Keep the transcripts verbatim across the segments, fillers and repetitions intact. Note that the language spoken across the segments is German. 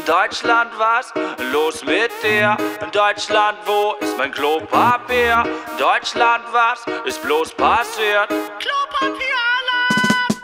Deutschland, was los mit dir? In Deutschland, wo ist mein Klopapier? Deutschland, was ist bloß passiert? Klopapierladen!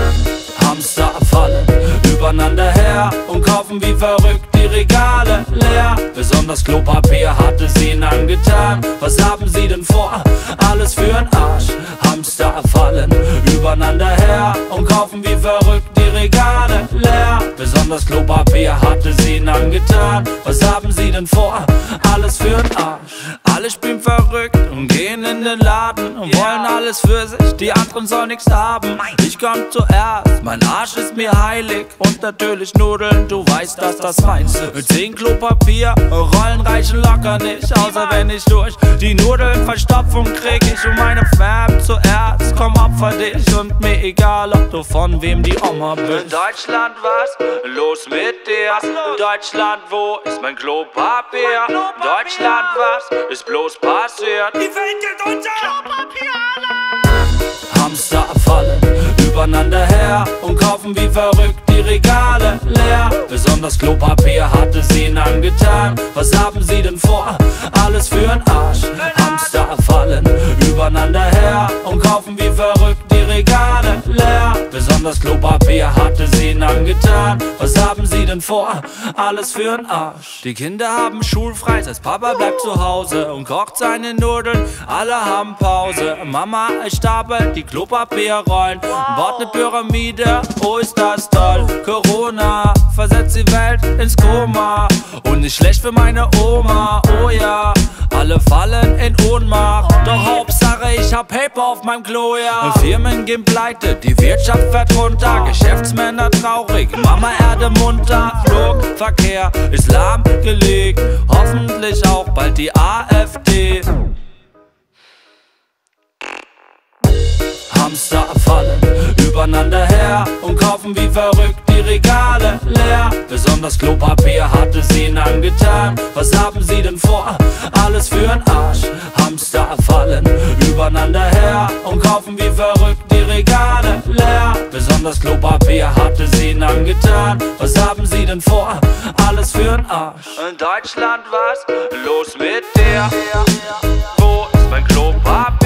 Hamster fallen übereinander her und kaufen wie verrückt die Regale leer. Besonders Klopapier hatte sie ihnen angetan. Was haben sie denn vor? Alles für'n Arsch. Hamster fallen übereinander her und kaufen wie verrückt die Regale leer. Besonders Klopapier hatte sie ihnen angetan. Was haben sie denn vor? Alles für'n Arsch. Alle spielen verrückt und gehen in den Laden und wollen alles für sich, die anderen sollen nichts haben. Ich komm zuerst, mein Arsch ist mir heilig. Und natürlich Nudeln, du weißt, dass das meins ist. Mit zehn Klopapier, Rollen reichen locker nicht. Außer wenn ich durch die Nudeln Verstopfung krieg. Ich und meine Fam zuerst, komm opfer dich. Und mir egal, ob du von wem die Oma bist. In Deutschland, was los mit dir? In Deutschland, wo ist mein Klopapier? In Deutschland, was ist bloß passiert? Die Welt geht unter! Klopapierladen! Hamster fallen übereinander her und kaufen wie verrückt die Regale leer. Besonders Klopapier hatte sie ihnen angetan. Was haben sie denn vor? Alles für'n Arsch. Hamster fallen übereinander her und kaufen wie verrückt die Regale leer. Besonders Klopapier hatte sie ihnen angetan. Was haben sie denn vor? Alles für'n Arsch. Die Kinder haben schulfrei, das Papa bleibt zu Hause und kocht seine Nudeln. Alle haben Pause. Mama stapelt die Klopapierrollen, baut eine Pyramide, oh ist das toll. Corona versetzt die Welt ins Koma und nicht schlecht für meine Oma, oh ja. Alle fallen in Ohnmacht, doch Hauptsache ich hab Paper auf meinem Klo, ja. Firmen gehen pleite, die Wirtschaft fährt runter, Geschäftsmänner traurig, Mama Erde munter. Flugverkehr ist lahmgelegt, hoffentlich auch bald die AfD. Hamster fallen übereinander her und kaufen wie verrückt die Regale leer. Besonders Klopapier hatte sie ihnen angetan. Was haben sie denn vor? Alles für'n Arsch. Hamster fallen übereinander her und kaufen wie verrückt die Regale leer. Besonders Klopapier hatte sie ihnen angetan. Was haben sie denn vor? Alles für'n Arsch. In Deutschland, was los mit dir? Wo ist mein Klopapier?